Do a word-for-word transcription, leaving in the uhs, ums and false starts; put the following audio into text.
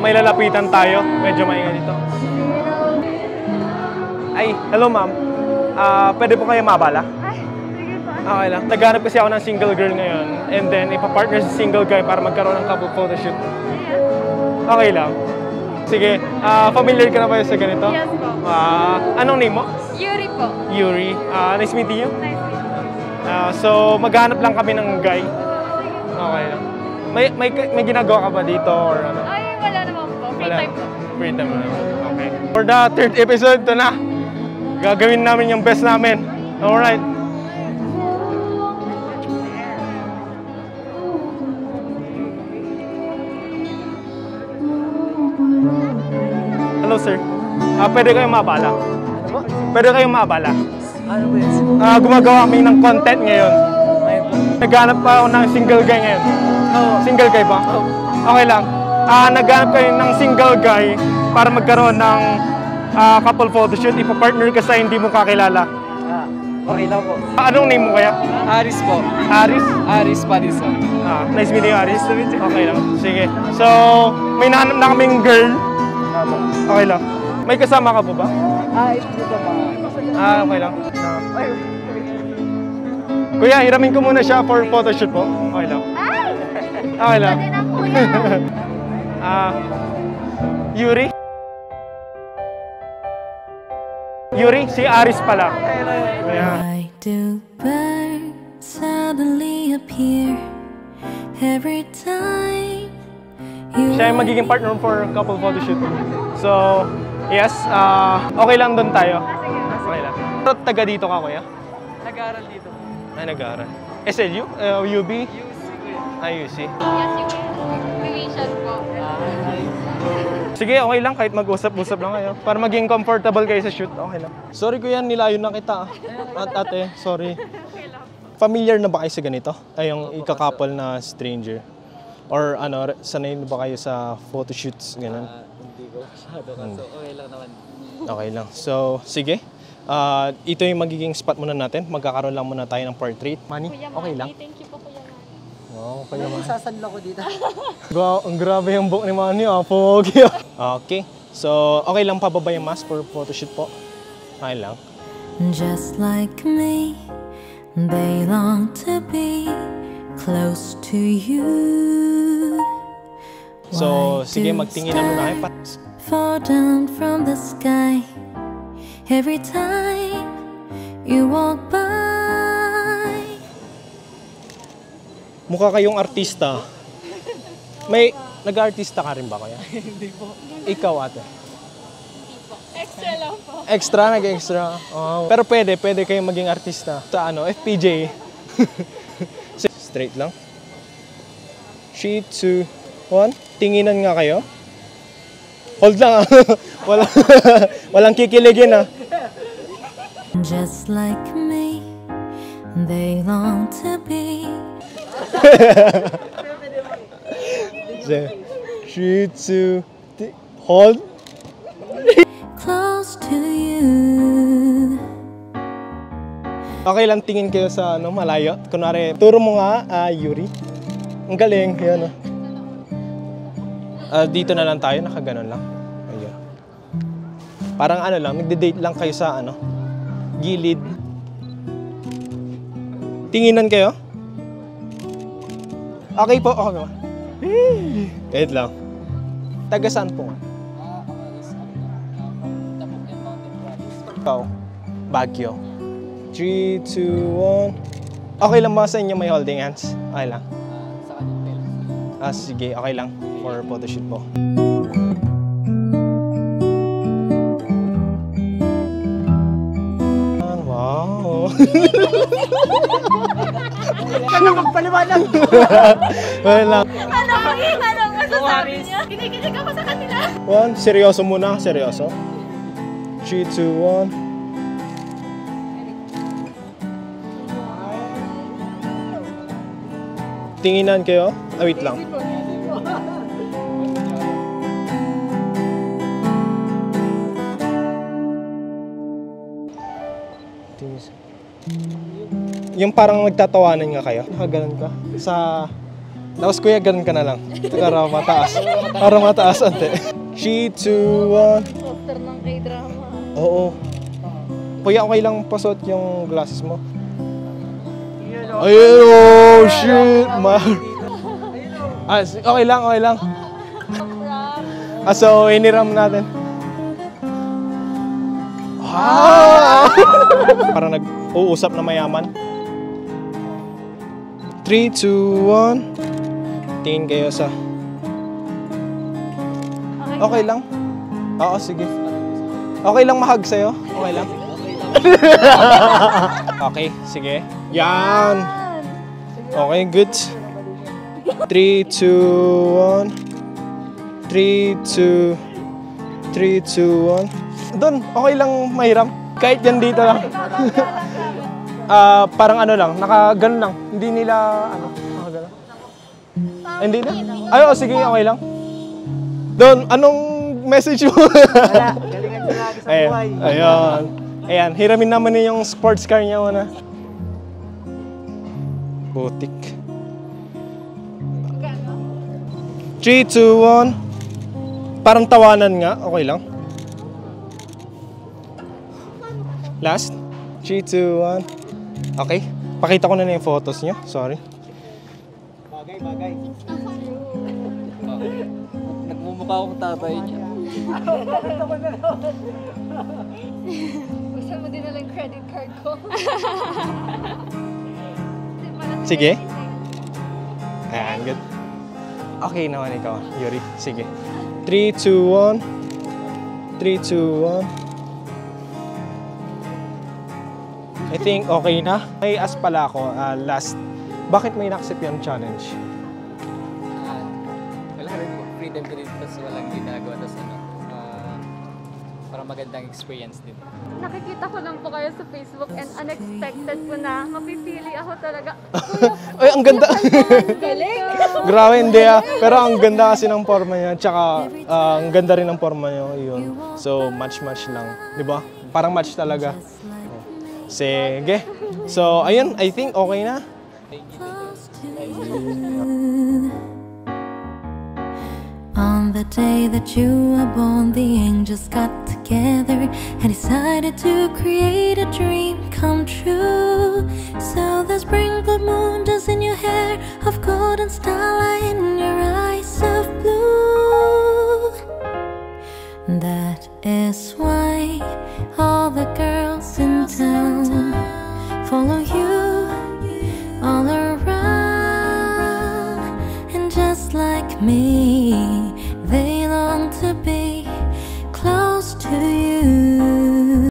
May lalapitan tayo. Medyo maingay dito. Ay, hello ma'am. Uh, pwede po kayo mabala? Ay, sige po. Okay lang. Naghanap kasi ako ng single girl ngayon. And then, ipapartner si single guy para magkaroon ng couple photoshoot. Okay lang. Sige, uh, familiar ka na ba sa ganito? Yes po. Uh, anong name mo? Yuri po. Yuri. Uh, nice meeting you. Nice meeting you. Uh, so, maghanap lang kami ng guy. Okay lang. May, may, may ginagawa ka ba dito or ano? Ay, wala naman po. Free Wala. time po. Free time naman. Okay. For the third episode, ito na. Gagawin namin yung best namin. Alright. Hello, sir. Uh, pwede kayong mabala? Ano? Pwede kayong mabala? Ano ba yun? Uh, gumagawa kami ng content ngayon. Naghanap pa ako ng single guy ngayon. Oo. Single guy ba? Oo. Okay lang. Uh, naghanap kayo ng single guy para magkaroon ng uh, couple photoshoot. Ipapartner ka sa hindi mo kakilala. Ah, okay lang po. Uh, anong name mo kaya? Harizz po. Harizz? Harizz Padison. Ah, nice meeting you, Harizz. Okay lang. Sige. So, may nahanap na kaming girl. Apo. Okay lang. May kasama ka po ba? Ah, ito po ba? Ah, okay lang. Ay, Kuya, hiramin ko muna siya for photoshoot po. Okay lang. Ay! Okay lang. Pwede na po yan. Ah, Yuri? Yuri, si Harizz pala. Ayan. Why do birds suddenly appear every time you Siya yung magiging partner for couple photoshoot. So, yes, ah, okay lang doon tayo. Okay lang. Pero taga dito ka, kuya? nag-aaral dito. Ay, nag-aaral. S L U? Uh, U B? U C ko yun. Ay, U C. Yes, yung creation po. Sige, okay lang. Kahit mag-usap-usap lang kayo. Para maging comfortable kayo sa shoot, okay lang. Sorry kuya, nilayo na kita. At ate, sorry. Familiar na ba kayo sa ganito? Ay, yung ikakapal na stranger? Or ano, sanay na ba kayo sa photoshoots? Ganun? Ah, hindi ko masyado kaso okay lang naman. Okay lang. So, sige. Uh, ito yung magiging spot muna natin. Magkakaroon lang muna tayo ng portrait. Manny, Kuya okay Manny, lang? thank you po, Kuya Manny. Wow, kaya Ano sasanla ko dito? Gra ang grabe yung book ni Manny, ah. Pogi. Okay. So, okay lang pababa yung mask for photoshoot po. Okay lang. just like me, they long to be close to you. So, Why sige, do magtingin na muna kayo. stars fall down from the sky every time you walk by. Mukha kayong artista. May nag-artista ka rin ba kaya? Hindi po. Ikaw ate. Extra lang po. Extra, nag-extra. Oh. Pero pwede, pwede kayong maging artista. Sa ano, F P J. Straight lang. three, two, one. Tinginan nga kayo. Hold lang ah. Walang, walang kikiligin ah. Just like me, they long to be. three, two, hold. Close to you. Okay lang tingin kayo sa ano, malayo. Kunwari, turo mo nga, uh, Yuri. Ang galing, yan oh. Uh, dito na lang tayo, nakaganon lang. Ayun. Parang ano lang, magde-date lang kayo sa ano, gilid. Tinginan kayo? Okay po, okay po. Wait lang. Taga saan po? Ikaw, Baguio. three, two, one. Okay lang ba sa inyo may holding hands? Okay lang. Sa kanil. Ah, sige, okay lang. For photoshoot po. Wow! Ano magpaliwanag? Well lang. Ano? Ano? Masasabi niya? Kinikilig ako sa kanila. One, seryoso muna, seryoso. three, two, one. Tinginan kayo? Ah, wait lang. Yung parang nagtatawanan nga kayo. Nakaganon ka. Sa Tapos kuya, ganun ka na lang. Para mataas. Para mataas, ante. three, two, one. Poster ng K-drama. Oo. Kuya, okay lang pasot yung glasses mo? Ayun, oh, shoot, ma. Ah, okay lang, okay lang. Ah, so, iniram natin. Ah! Parang nag-uusap na mayaman. three, two, one. Tingin kayo sa... Okay lang? Oo, sige. Okay lang mahag sa'yo? Okay lang? Okay, sige. Yan! Okay, good. three, two, one. three, two, three, two, one. Doon, okay lang mahiram. Kahit yan dito lang. Ah, uh, parang ano lang, nakaganon lang. Hindi nila, ano, nakaganon. Hindi na? Ay, oh, sige, okay lang. Doon, anong message mo? Wala, galingan nyo lagi sa Ayan, buhay. ayun. Ayan, hiramin naman niya yung sports car niya muna. Butik. three, two, one. Parang tawanan nga, okay lang. Last. three, two, one. Okay. Pakita ko na na yung photos niyo. Sorry. Bagay, bagay. Nagmumukha akong tatay niya. Gusto mo din na lang credit card ko. Sige. Ayan, good. Okay naman ikaw, Yuri. Sige. three, two, one. three, two, one. I think okay na. May ask pala ako, uh, last. Bakit may in-accept yung challenge? Uh, wala rin po. Freedom ko rin. Tapos walang ginagawa. Tapos ano, uh, parang magandang experience din. Nakikita ko lang po kayo sa Facebook and unexpected po na mapipili ako talaga. Ay, ang ganda! Galing! Grabe, hindi ah. Pero ang ganda kasi ng forma niya. Tsaka, uh, ang ganda rin ng forma niya. Yun. So, match-match lang. Di ba? Parang match talaga. Sige. So, ayun. I think okay na. On the day that you were born, the angels got together and decided to create a dream come true. So the sprinkled moon dust in your hair of golden starlight in your eyes of blue.